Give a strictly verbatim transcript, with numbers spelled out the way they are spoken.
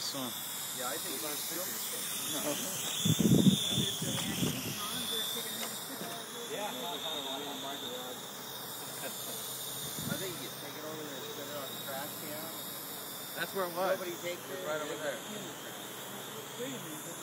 this one. Yeah, I think it's still. No. Yeah. I think you take it over there and set it on the trash can. That's where it was. Nobody takes it. Right over there.